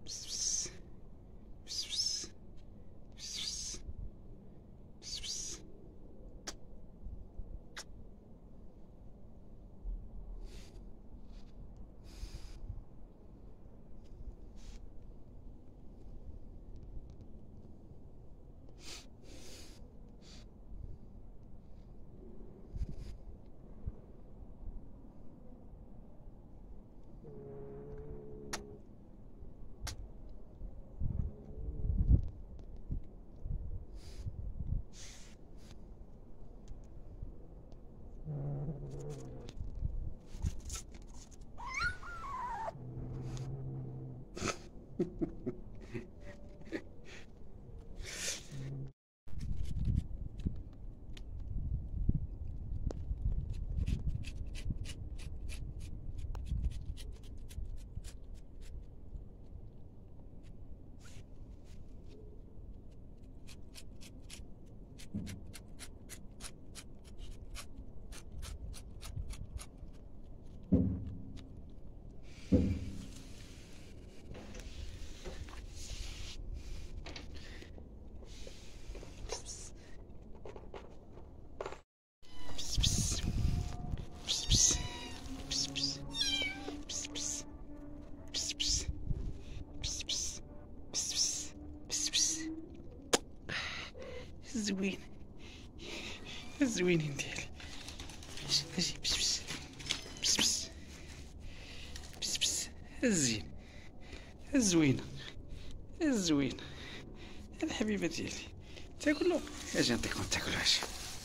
زوين زوينين ديالي. اجي بس بس بس بس بس بس الزين الزوينة الزوينة الحبيبة ديالي. تاكلو؟ اجي نعطيكم تاكلو. اجي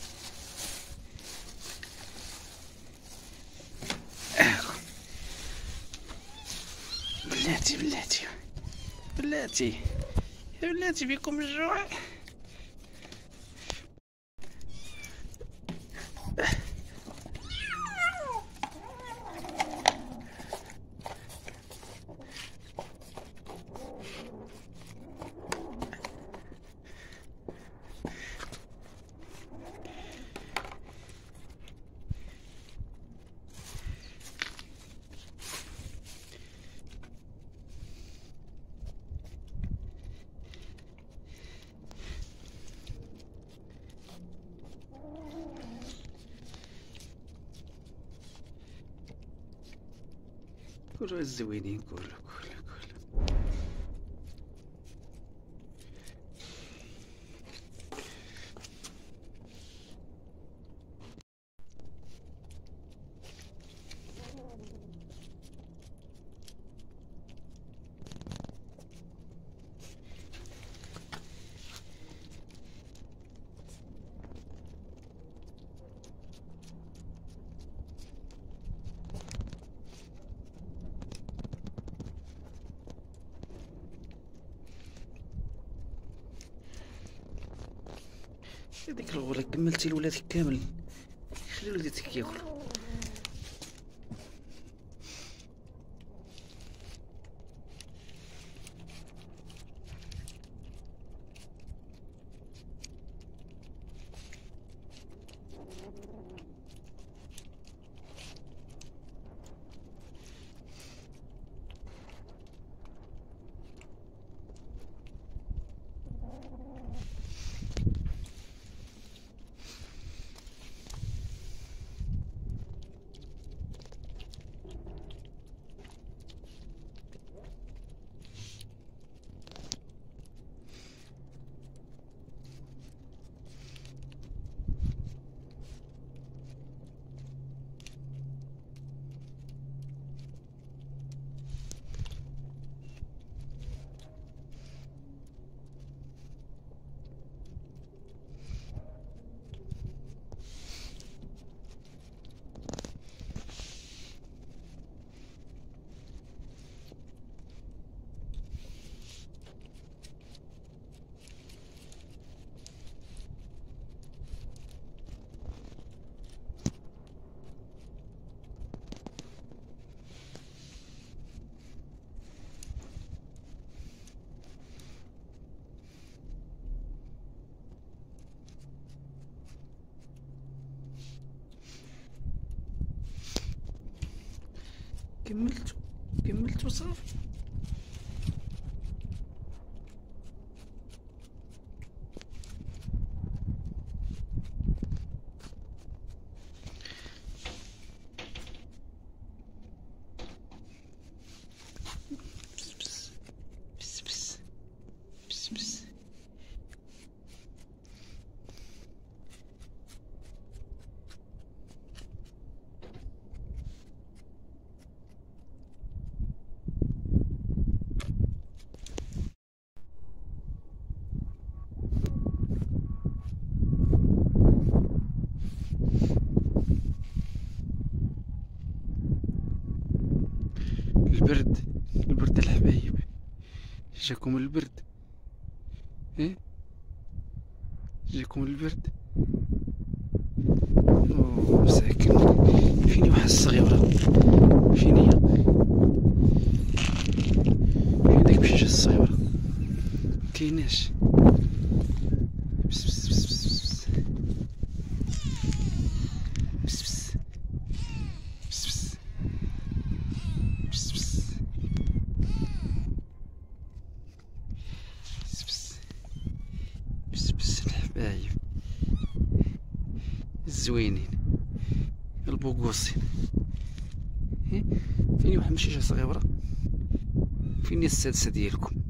بلاتي بلاتي بلاتي يا بلاتي فيكم الجوع. كلوا الزوينين كلوا كلوا كلوا. هذيك الغورة كملتي لولادك كامل، خلي ولادك ياكلوا. كملتو صافي. البرد، البرد الحبايب، جاكم البرد. ايه جاكم البرد. اوه مساكن، فيني واحد الصغيرة، فين هي؟ فين ديك المشيشة الصغيرة؟ مكايناش. بس بس بس بس بس بس بس بس بس بس بس بس بس الحبايب الزوينين البوقوصين. فيني واحد المشيشة صغيرة، فيني السادسة ديالكم؟